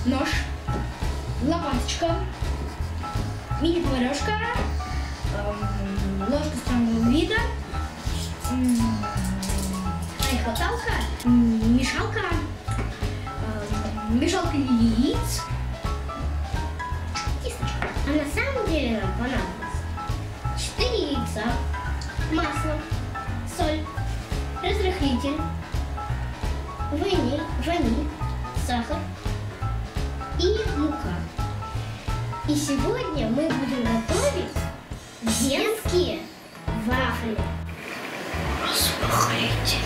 нож, лопаточка, мини-поварешка, ложка странного вида, хваталка, мешалка, мешалка яиц, кисточка. А на самом деле нам понадобится 4 яйца, масло, соль, разрыхлитель, ваниль, сахар и мука. И сегодня мы будем готовить венские вафли. Распахните.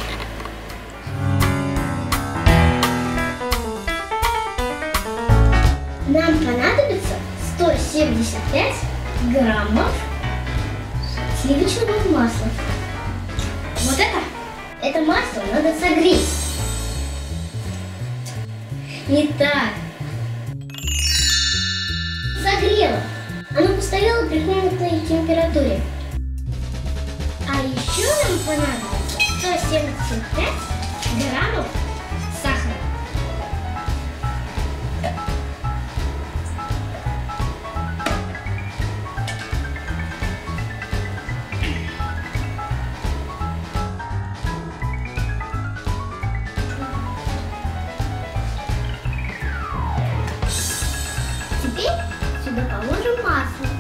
Нам понадобится 175 граммов сливочного масла. Вот это масло надо согреть. Итак, согрела. Оно постояло при комнатной температуре. А еще нам понадобится 175 граммов сахара. Теперь сюда положим масло.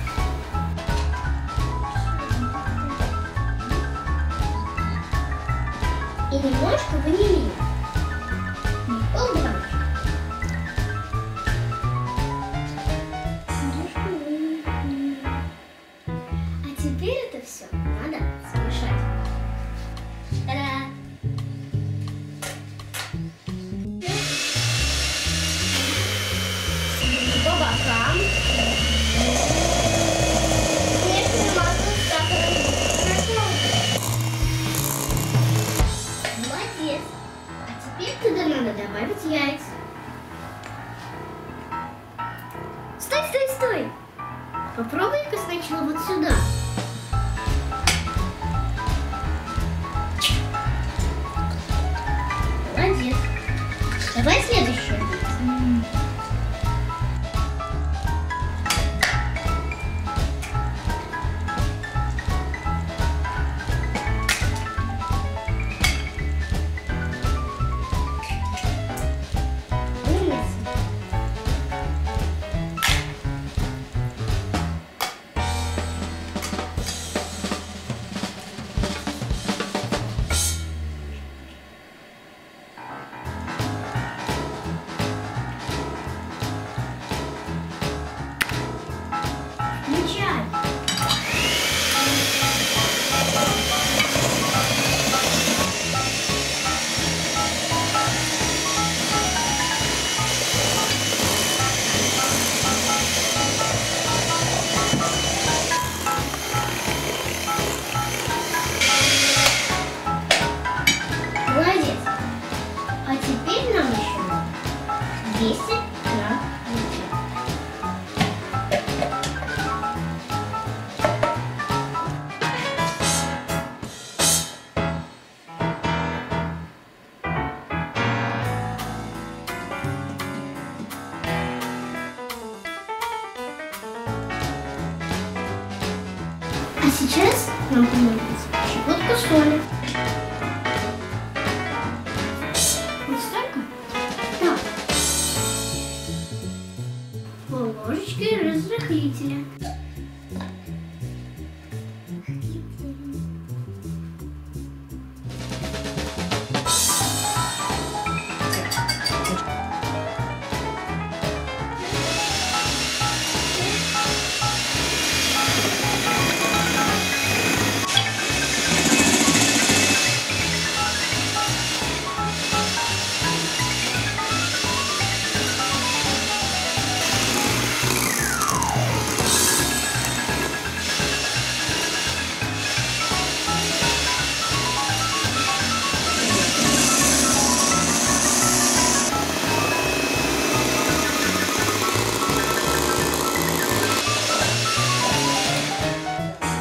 И немножко ванилина. Полграммчика. А теперь это все надо смешать. Та-да! По бокам. Смешиваем масло с сахаром. Молодец. А теперь туда надо добавить яйца. Стой! Попробуй-ка сначала вот сюда. Молодец. Давай следующее. Молодец. А теперь нам еще 200 грамм муки. А сейчас нам понадобится щепотка соли. Вот столько? Так. Пол-ложечки разрыхлителя.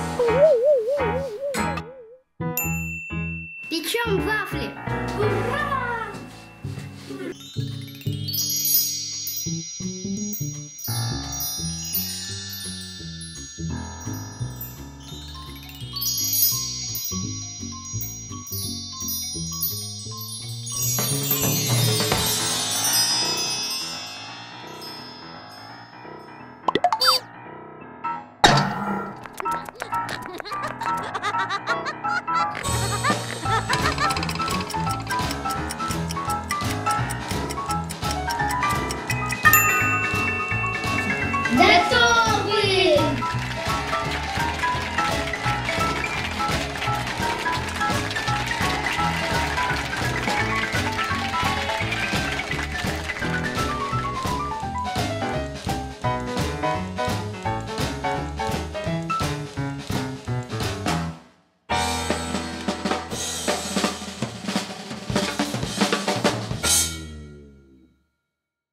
Печем вафли! Ура!